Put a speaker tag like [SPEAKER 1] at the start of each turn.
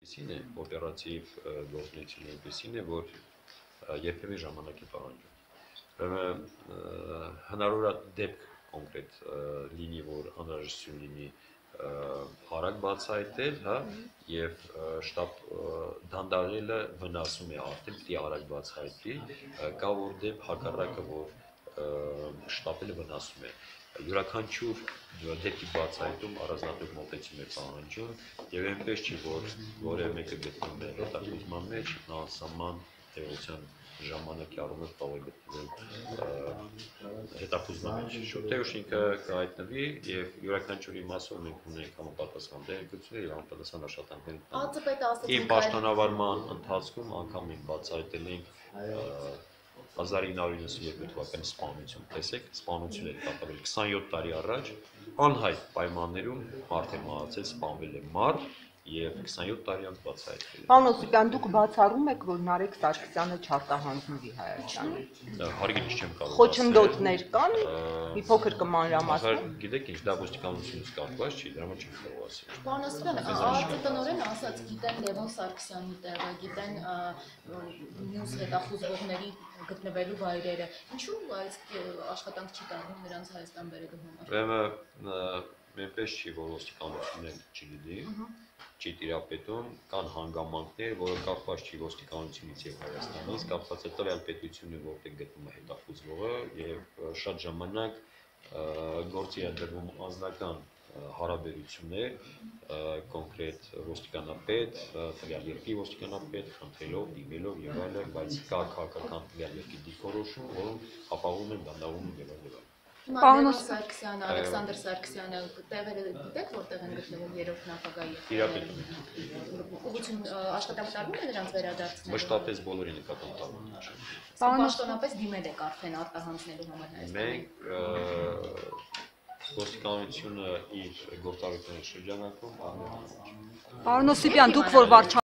[SPEAKER 1] Այսին է օպերատիվ գործունեությունը այնպեսին է, որ երբևէ ժամանակ է պահանջում։ Հնարավոր է դեպք կոնկրետ լինի, որ անհրաժեշտություն լինի արագ բացահայտել, հա, եւ շտապ դանդաղելը վնասում է արդեն պիտի արագ բացահայտի, կա որ դեպք հակառակը, որ շտապելը վնասում է։ Յուրաքանչյուր դեպքի բացահայտում առանձնատուր մոտեցում է պահանջում եւ այնպես չի, որ որևէ մեկը գտնվում է հետախուզման մեջ, անսահման տևության ժամանակի առումով կարող է գտնվել հետախուզման մեջ։ Շուտով ինքը կհայտնվի եւ յուրաքանչյուրի մասով մենք ունենք համապատասխան տեղեկություններ եւ համապատասխան աշխատանքներ։ Իմ պաշտոնավարման ընթացքում անգամ մենք բացահայտել ենք 1992 թվականի սպանություն, տեսեք, սպանություն էր կատարվել 27 տարի առաջ, անհայտ պայմաններում մարդ է մահացել, սպանվել է մարդ եւ 27 տարի անց բացահայտվել է։
[SPEAKER 2] Պարոն Օսիպյան, դուք բացառում եք, որ Նարեկ Սարգսյանը չարտահանձնվի Հայաստանից։
[SPEAKER 1] Հարգելից չեմ կարող ասել։
[SPEAKER 2] Խոչընդոտներ կան, մի փոքր կմանրամասնեք։
[SPEAKER 1] Գիտեք ինչ, դա ոստիկանությունից կապված չի, դրա մեջ չեմ կարող ասել։
[SPEAKER 3] Պարոն Օսիպյան, ԱԱԾ-տնօրեն ասաց, գիտեն Լևոն Սարգսյանի տեղը, գիտեն մյուս հետախուզվողների գտնվելու վայրերը։ Ինչու այս աշխատանք չի տարվում նրանց Հայաստան բերելու համար։
[SPEAKER 1] Ուրեմն այնպես չի, որ ոստիկանությունն չգիտի, չի տիրապետում, կան հանգամանքներ, որը կապված չի ոստիկանությունից եւ Հայաստանից, կապված է տվյալ պետությունը, որտեղ գտնվում է հետախուզվողը եւ շատ ժամանակ գործի է դրվում անձնական հարաբերություններ կոնկրետ ոստիկանապետ, տվյալ երկրի ոստիկանապետ, խնդրելով, դիմելով եւ այլն, բայց կա քաղաքական տվյալ երկրի դիրքորոշում, որոնք ապահովում են, դանդաղում են եւ այլն։
[SPEAKER 3] Պարոն Սարգսյանը, Ալեքսանդր Սարգսյանը տեղերը գիտեք, որտեղ են գտնվում երրորդ նախագահի։
[SPEAKER 1] Տիրապետում են։
[SPEAKER 3] Ուղղություն աշխատանք տարվում է նրանց վերադարձնելու։
[SPEAKER 1] Մշտապես բոլորի նկատմամբ տարվում է։
[SPEAKER 3] Պաշտոնապես դիմել եք արդեն արտահանձնելու համար Հայաստանին։
[SPEAKER 1] Մենք ոստիկանությունը իր գործառույթների շրջանակում
[SPEAKER 2] Պարոն Օսիպյան, դուք որ